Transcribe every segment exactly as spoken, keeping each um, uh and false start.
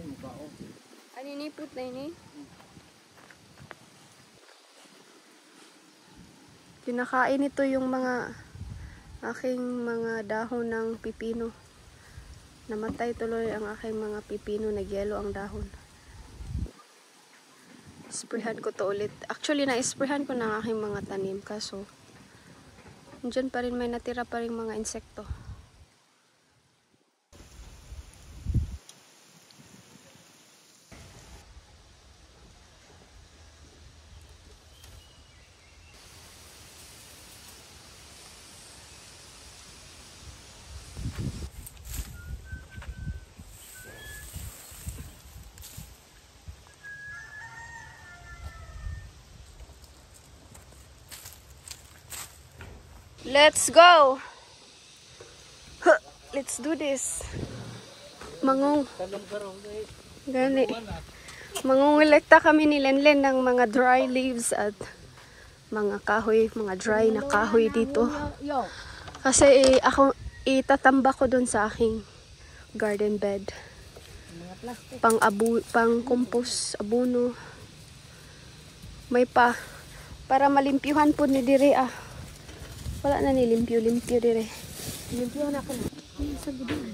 Ano ini put na ini? Kinakain ito yung mga aking mga dahon ng pipino. Namatay tuloy ang aking mga pipino, nagyelo ang dahon. Sprayhan ko to ulit. Actually, na-sprayhan ko na aking mga tanim kaso dyan pa rin may natira pa rin mga insekto. Let's go! Huh, let's do this. Mangong. Gani. Mangungulekta kami ni Lenlen ng mga dry leaves at mga kahoy, mga dry na kahoy dito. Kasi eh, ako itatamba ko dun sa aking garden bed. Pang abu, pang compost, abono. May pa para malimpyuhan po ni dire ah. Wala na ni limpyo-limpyo dire. Limpyo na ako na. Sa gudin.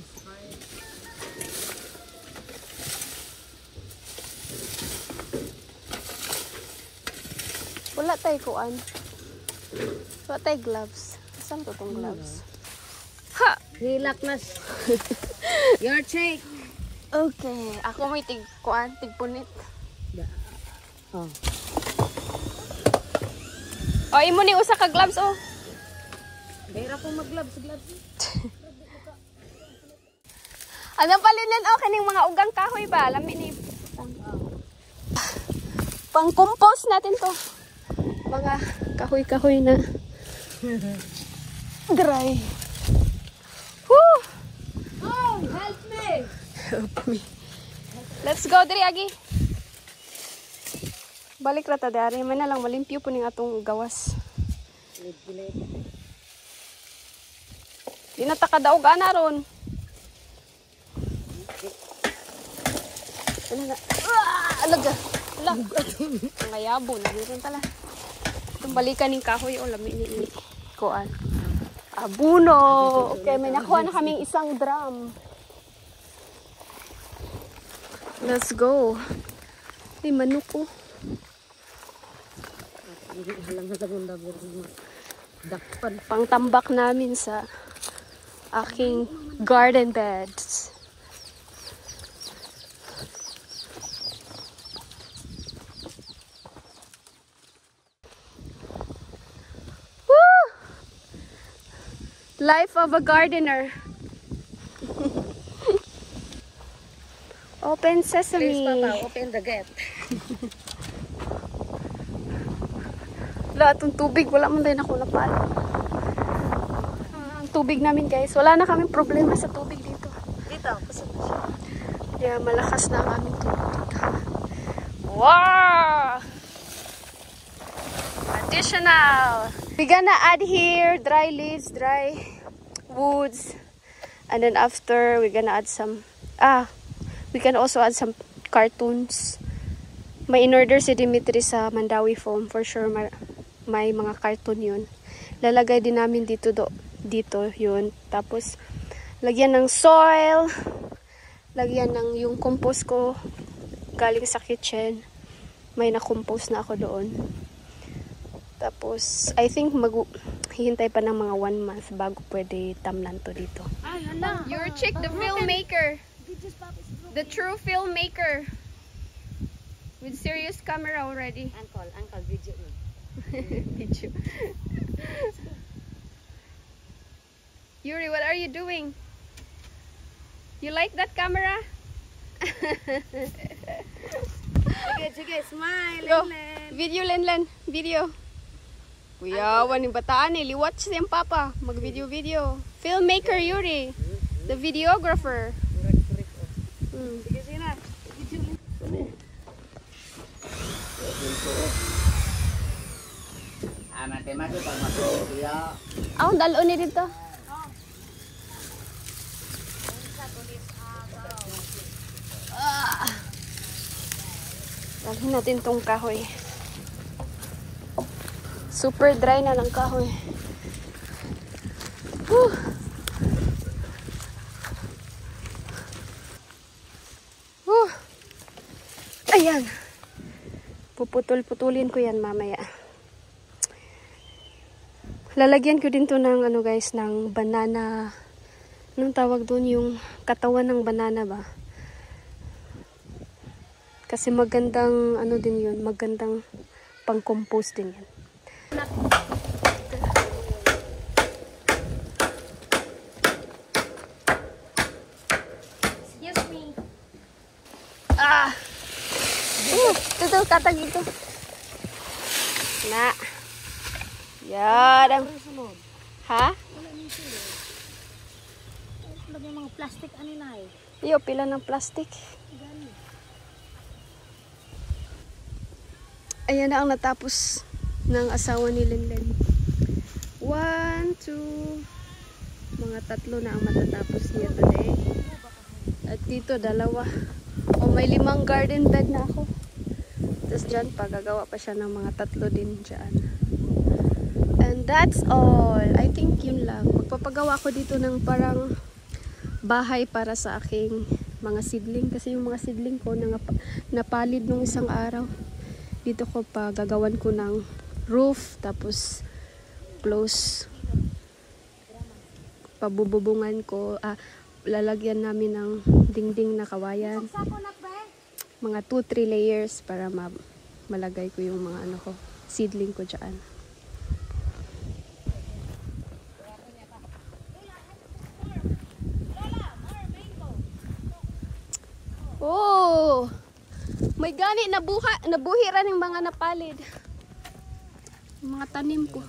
Wala tayo kuan. Wala tayo gloves. Saan to tong gloves? Ha! Hilak nas. Your check. Okay. Ako may tig kuan, tig punit. Oh. Oh, imo ni usa ka gloves oh. Dahira ko mag-gloves, gloves. Ano palinan o kaning mga ugang kahoy ba? Lami ni pang compost natin to. Mga kahoy-kahoy na dry. Woo! Oh, help me. Help me. Let's go diri agi. Balik ra ta dari, may na lang malimpyo po ning atong gawas. Di na ta kadaog ana ron. Ano na? Ah, alaga. Ala. Ngayabo na dito tala. Itong balikan ning kahoy o lami ni kuan. Abuno. Okay, may nakuha na kaming isang drum. Let's go. Ay, manok ko. Pangtambak namin sa aking garden beds. Woo! Life of a gardener. Open sesame. Please, Papa, open the gate. Wala itong tubig. Wala man tayo nakulapal. Ang tubig namin guys. Wala na kaming problema sa tubig dito. Dito, kusap na siya. Yeah, malakas na ang aming tubig dito. Wow! Additional! We're gonna add here dry leaves, dry woods. And then after, we're gonna add some... Ah! We can also add some cartoons. May in-order si Dimitri sa Mandawi Foam. For sure, may, may mga cartoon yun. Lalagay din namin dito, do, dito yun. Tapos, lagyan ng soil. Lagyan ng yung compost ko galing sa kitchen. May na-compose na ako doon. Tapos, I think mag hihintay pa ng mga one month bago pwede tamnan to dito. Ay, hala. Your chick, the filmmaker. The true filmmaker. With serious camera already. Uncle, uncle, video me. Video. Yuri, what are you doing? You like that camera? Sige, sige, smile. Go. Lenlen. Video, Lenlen. Video. Kuya, waning bataan eh. Liwat siya yung papa. Mag-video-video. Filmmaker Yuri. The videographer. Hmm. Sige, sige na. Video me. Ah, mati-mati pag masuk dia. Ako, dalo ni dito. Ah. Dalhin natin tong kahoy. Super dry na ng kahoy. Whew. Whew. Ayan. Puputol-putulin ko yan mamaya. Lalagyan ko din to ng ano guys, ng banana. Anong tawag doon? Yung katawan ng banana ba? Kasi magandang ano din yun, magandang pang-compose din yan. Excuse me. Ah! Uh, ito, ito, katag ito. Na. Yan. Ha? Lagi mga plastic ano na eh. Iyo, pila ng plastic. Ayan na ang natapos ng asawa ni Lenlen. One, two, mga tatlo na ang matatapos niya today. At dito, dalawa. O, may limang garden bed na ako. Tapos dyan, pagagawa pa siya ng mga tatlo din dyan. And that's all. I think yun lang. Magpapagawa ko dito ng parang bahay para sa aking mga seedling. Kasi yung mga seedling ko napalid nung isang araw. Dito ko pa gagawan ko ng roof, tapos close. Pabububungan ko, ah, lalagyan namin ng dingding na kawayan. Mga two three layers para ma malagay ko yung mga ano ko, seedling ko dyan. Oh! May gani, nabuha, nabuhira ng mga napalid. Mga tanim ko.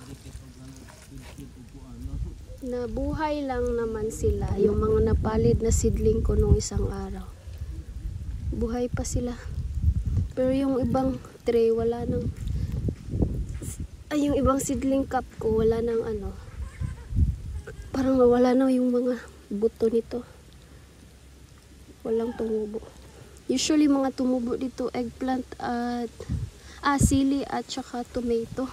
Nabuhay lang naman sila. Yung mga napalid na seedling ko nung isang araw. Buhay pa sila. Pero yung ibang tray, wala nang... Ay, yung ibang seedling cup ko, wala nang ano. Parang nawala na yung mga buto nito. Walang tumubo. Usually mga tumubo dito, eggplant at ah, sili at saka tomato.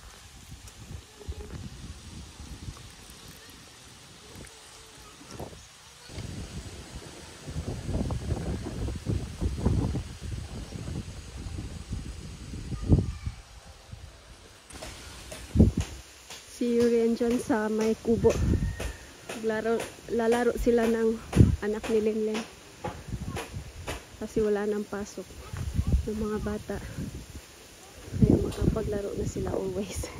Si Yuri dyan sa may kubo. Laro, lalaro sila ng anak ni Lenlen. Kasi wala nang pasok ng mga bata. Kaya makapaglaro na sila always.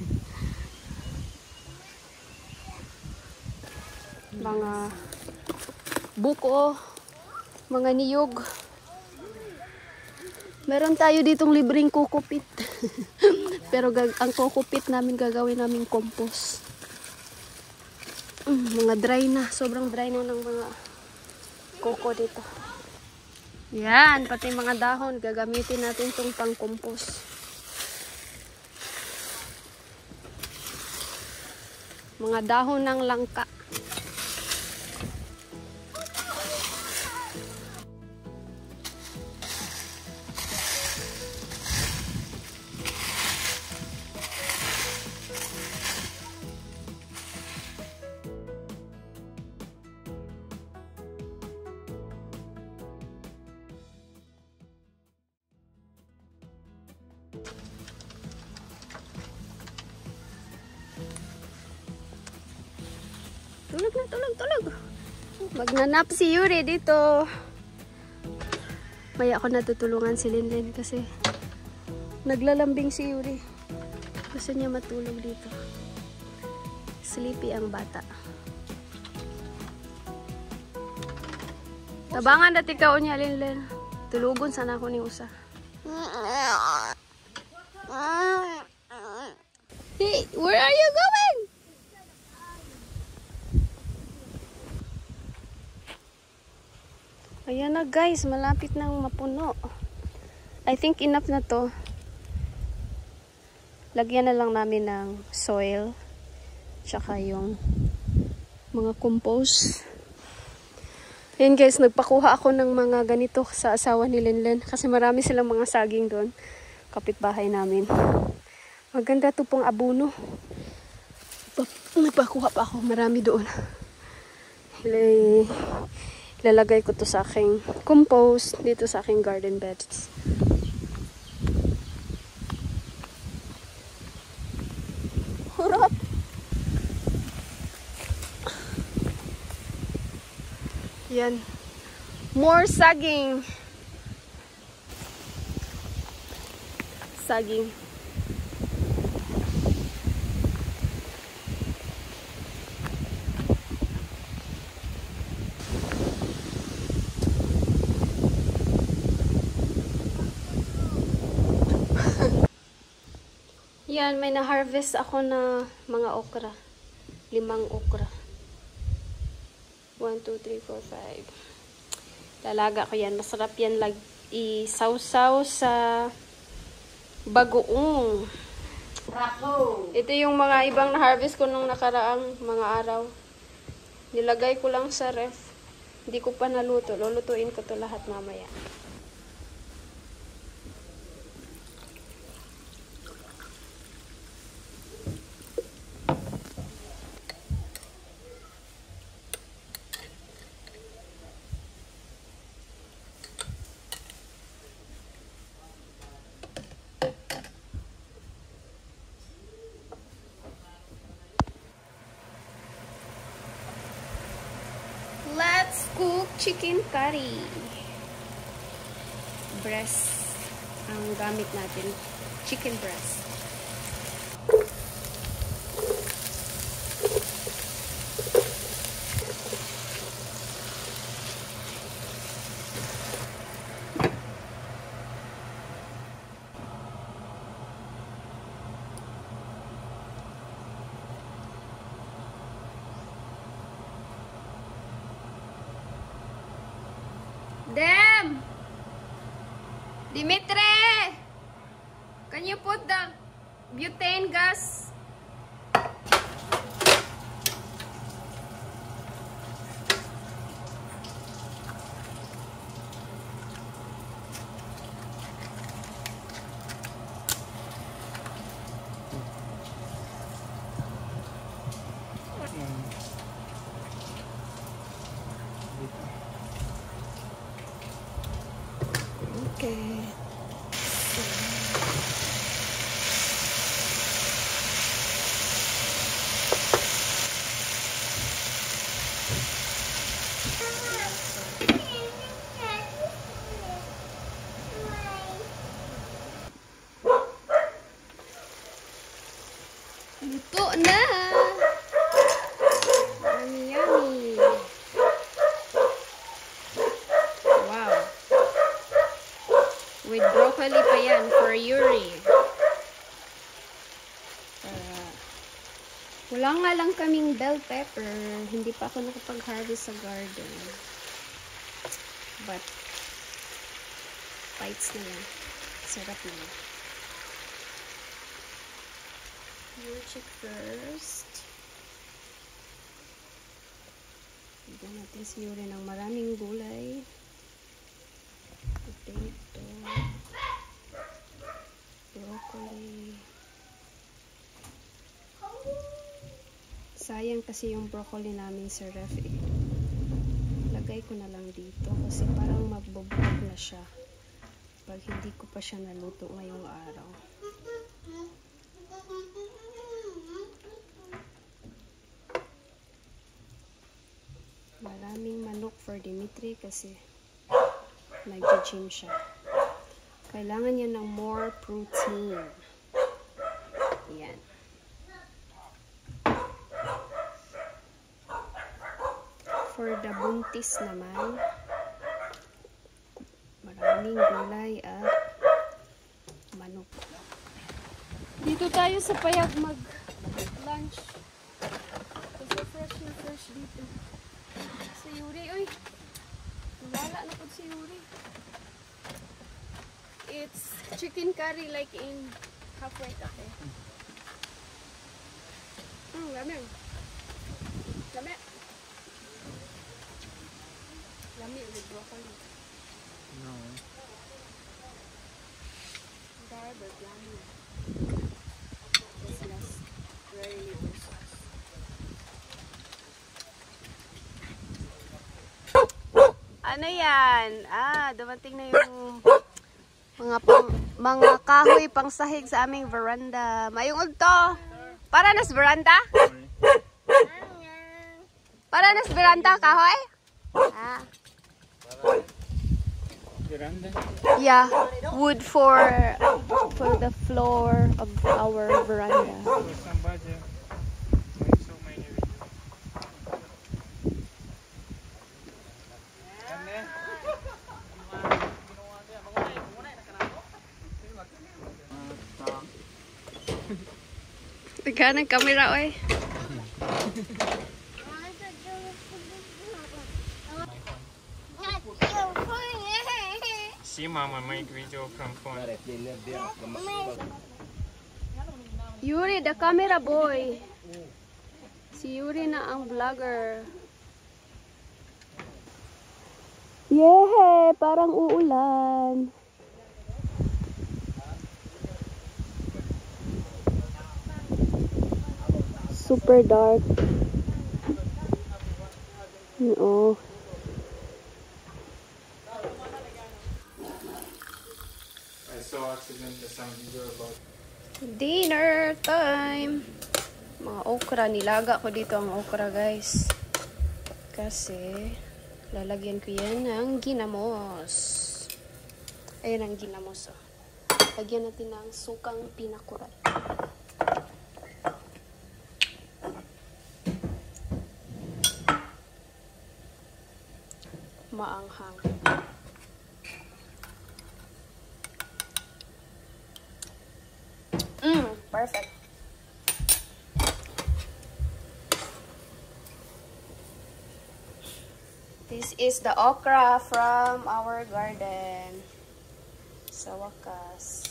Mga buko, mga niyog. Meron tayo ditong libreng kukupit. Pero ang kukupit namin gagawin namin compost. Mm, mga dry na. Sobrang dry na ng mga koko dito. Yan, pati mga dahon, gagamitin natin itong pang-compose. Mga dahon ng langka. Tulog na, tulog, tulog. Magnanap si Yuri dito. Maya ako natutulungan si Lenlen kasi naglalambing si Yuri. Gusto niya matulog dito. Sleepy ang bata. Tabangan dati ka o niya, Lenlen. Tulugon sana ako ni Usa. Hey, where are you going? Ayan na guys, malapit nang mapuno. I think enough na to. Lagyan na lang namin ng soil. Tsaka yung mga compost. Ayan guys, nagpakuha ako ng mga ganito sa asawa ni Lenlen. Kasi marami silang mga saging doon. Kapitbahay namin. Maganda to pong abono. Nagpakuha pa ako. Marami doon. Ilay, ilalagay ko to sa aking compost. Dito sa aking garden beds. Hurot! Yan. More saging. Saging. Yan, may na-harvest ako na mga okra. Limang okra. one, two, three, four, five. Lalaga ko yan. Masarap yan lag i-sausaw sa bagoong. Ito yung mga ibang na-harvest ko nung nakaraang mga araw. Nilagay ko lang sa ref. Hindi ko pa naluto. Lulutuin ko to lahat mamaya. Let's cook chicken curry. Breast ang gamit natin. Chicken breast. Dem! Dimitri! Can you put the butane gas? Okay. Luto na! Yummy, yummy! Wow! With broccoli pa yan for Yuri. Uh, wala nga lang kaming bell pepper. Hindi pa ako nakapag-harvest sa garden. But, bites na yan. Sarap na yan. Yuri check first. Bigyan natin si Yuri ng maraming gulay. Potato, broccoli. Sayang kasi yung broccoli namin sa ref eh. Lagay ko na lang dito kasi parang magbubog na siya pag hindi ko pa siya naluto ngayong araw. Maraming manok for Dimitri kasi nag-gym siya. Kailangan niya ng more protein. Yan. For the buntis naman, maraming gulay at manok. Dito tayo sa payag mag-lunch. Kasi fresh na fresh dito. Si Yuri, uy! Wala na po si Yuri. It's chicken curry like in halfway tape. Hmm, lami. Lami. Lami with broccoli. No. Garber, lami. This last very little sauce. Ano yan? Ah, dumating na yung mga pang, mga kahoy pang sahig sa aming veranda. Mayong udto. Para nas veranda? Para nas veranda kahoy? Ah. Veranda? Yeah, wood for for the floor of our veranda. For some budget. Make so many videos. Teka ng camera, oy. See, Mama, make video from phone. Yuri, the camera boy. Si Yuri na ang vlogger. Yehe, parang uulan. Super dark. Oo. I saw accidentally some video about Dinner time. Mga okra, nilaga ko dito ang okra, guys. Kasi lalagyan ko yan ng ginamos. Ayan ang ginamos, oh. Lagyan natin ng sukang pinakurat. Maanghang. Mm, perfect. This is the okra from our garden. Sa wakas.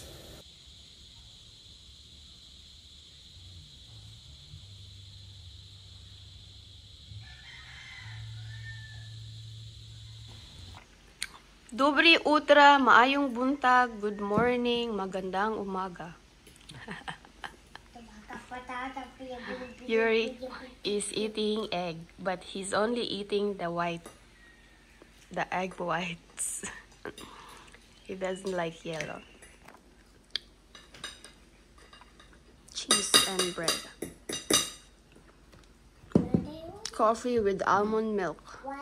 Dobri utra, maayong buntag, good morning, magandang umaga. Yuri is eating egg, but he's only eating the white, the egg whites. He doesn't like yellow. Cheese and bread. Coffee with almond milk.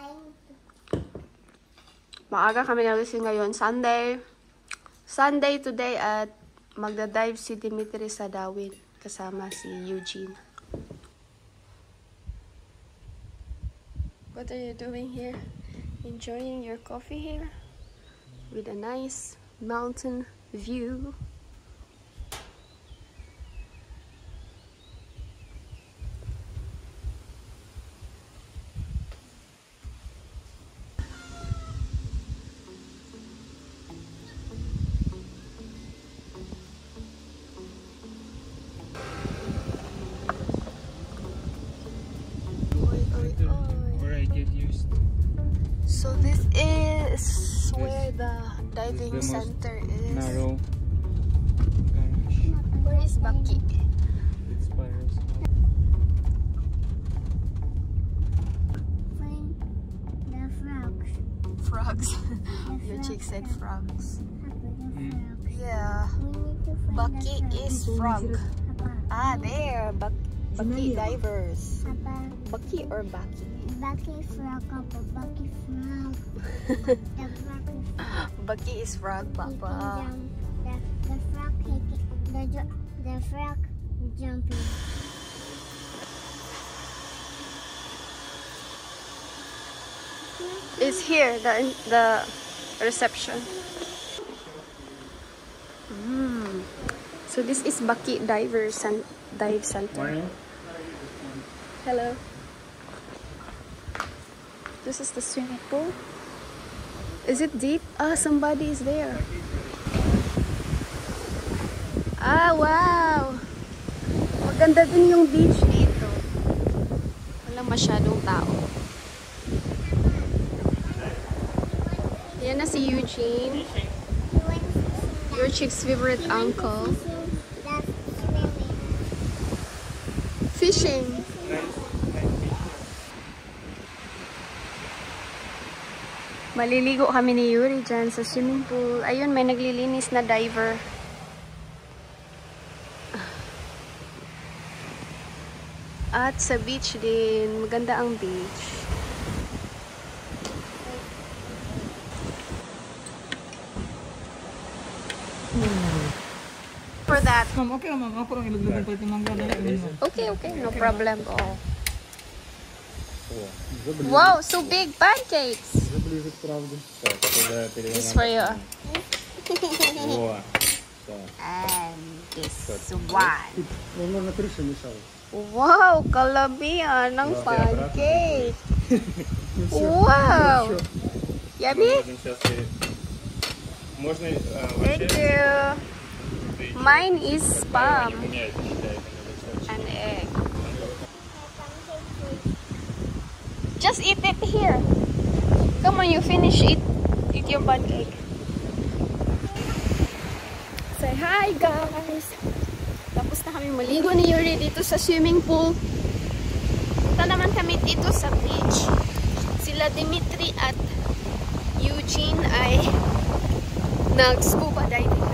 Maaga kami nagising ngayon, Sunday. Sunday today at magda-dive si Dimitri sa Dawin kasama si Eugene. What are you doing here? Enjoying your coffee here with a nice mountain view. where I get used. So this is where the diving the most center is. Narrow garage. Where is Baki? It spirals out. Find the frogs. Frogs. The Your chick said frogs. Mm. Yeah. We need to find Baki the is frog. Papa, Ah, there. Bak Baki divers. Papa, Baki or Baki? Baki frog, Papa, Baki frog. The frog is Baki is frog, Papa. Jump. The, the frog taking, the, ju- the frog jumping. It's here, the the reception. Mm. So this is Baki Diver San Dive Center. Morning. Hello. This is the swimming pool. Is it deep? Ah, somebody is there. Ah, wow! Maganda din yung beach dito. Walang masyadong tao. Yan na si Eugene. Your chick's favorite uncle. That's swimming. Fishing. Maliligo kami ni Yuri dyan sa swimming pool. Ayun, may naglilinis na diver. At sa beach din. Maganda ang beach. For that. Ma'am, okay ma'am. Ako lang ilaglagan pa ito mangga. Okay, okay. No problem. Oh. Wow, so big pancakes. This for you. And this one. Wow, kalabihan ng pancake. Wow. Yummy? Можно э, Thank вообще you. Mine is spam не меняется, считай, это недостаточно. and egg. Just eat it here. Come on, you finish it. Eat your pancake. Say hi, guys. Tapos na kami maligo ni Yuri dito sa swimming pool. Punta naman kami dito sa beach. Sila Dimitri at Eugene ay nag-scuba diving.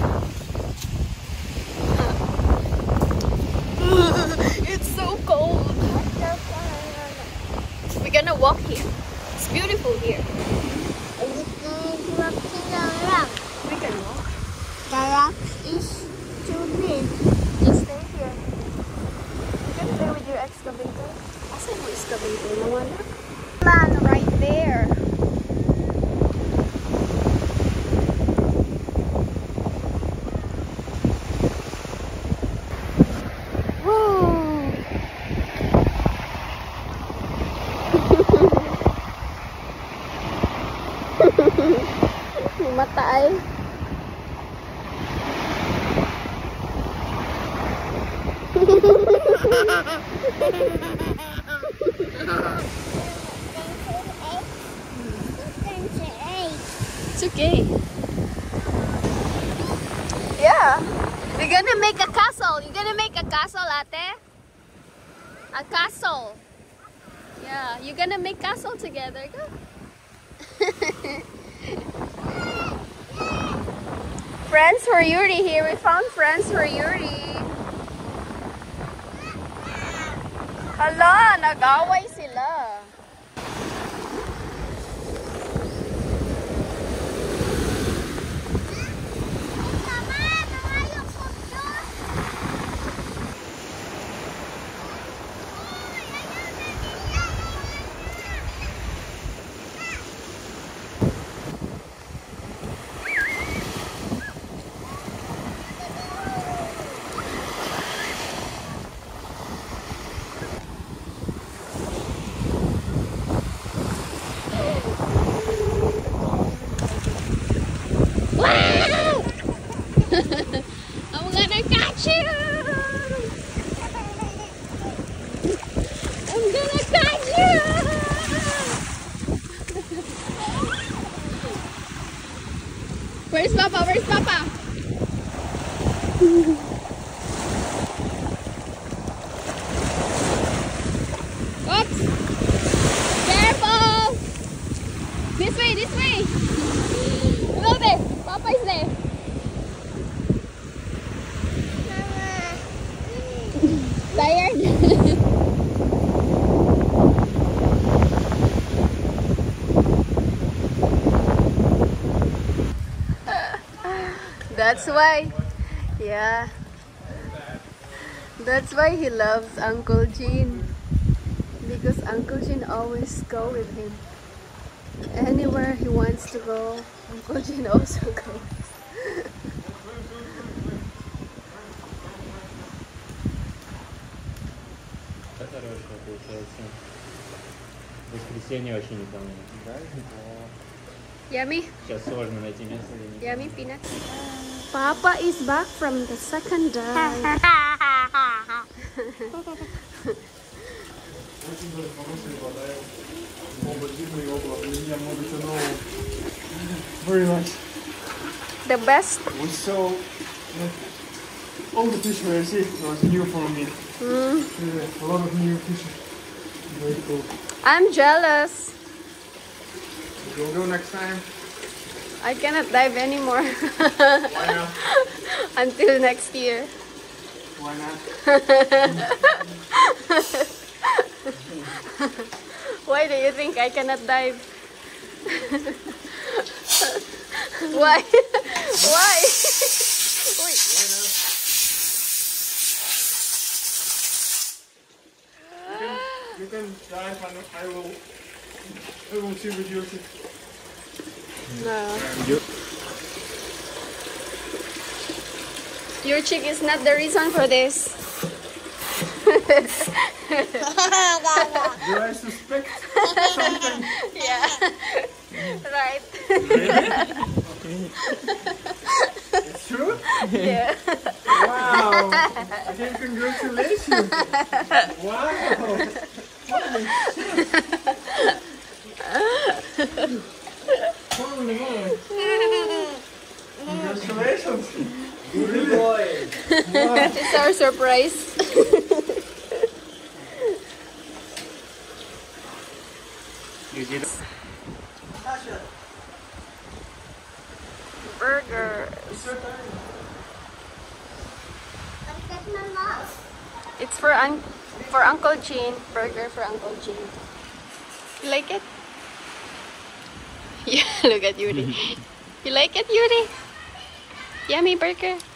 It's so cold. We're gonna walk here. It's beautiful here. It's walking around. We can walk. The rock is too big. Just stay here. You can play with your excavator. Asan mo excavator? Nawala? Man, right there. Woo! May mata ay. It's okay. Yeah. We're gonna make a castle. You're gonna make a castle, ate? A castle. Yeah, you're gonna make castle together. Go. Friends for Yuri here. We found friends for Yuri. Hala, nag-away sila. I'm gonna catch you! I'm gonna catch you! Where's Papa? Where's Papa? Oops! Careful! This way, this way! Hello there! Papa is there! Tired? That's why, yeah, that's why he loves Uncle Gene, because Uncle Gene always go with him. Anywhere he wants to go, Uncle Gene also goes. Хорошая получается. Воскресенье вообще не помню. Да? Yummy? Сейчас сложно найти место. Где не Yummy peanuts. Papa is back from the second dive. Очень хорошая вода. Оба длинные, оба. У меня много чего нового. very nice. The best. We saw all the fish were see was new for me. Mm. Yeah, a lot of new fish. Very cool. I'm jealous. We'll go next time. I cannot dive anymore Why not? until next year. Why not? Why do you think I cannot dive? Why? Why? Wait. You can dive and I will I will see with you. No. Your chick is not the reason for this. Do I suspect something? Yeah. Right. It's true? Yeah. Wow! Again, congratulations! Wow! Holy shit! Holy moly! Congratulations! Good boy. Wow! It's our surprise. Burgers. It's for un for Uncle Jean. Burger for Uncle Jean. You like it? Yeah, look at Yuri. You like it, Yuri? Yummy burger.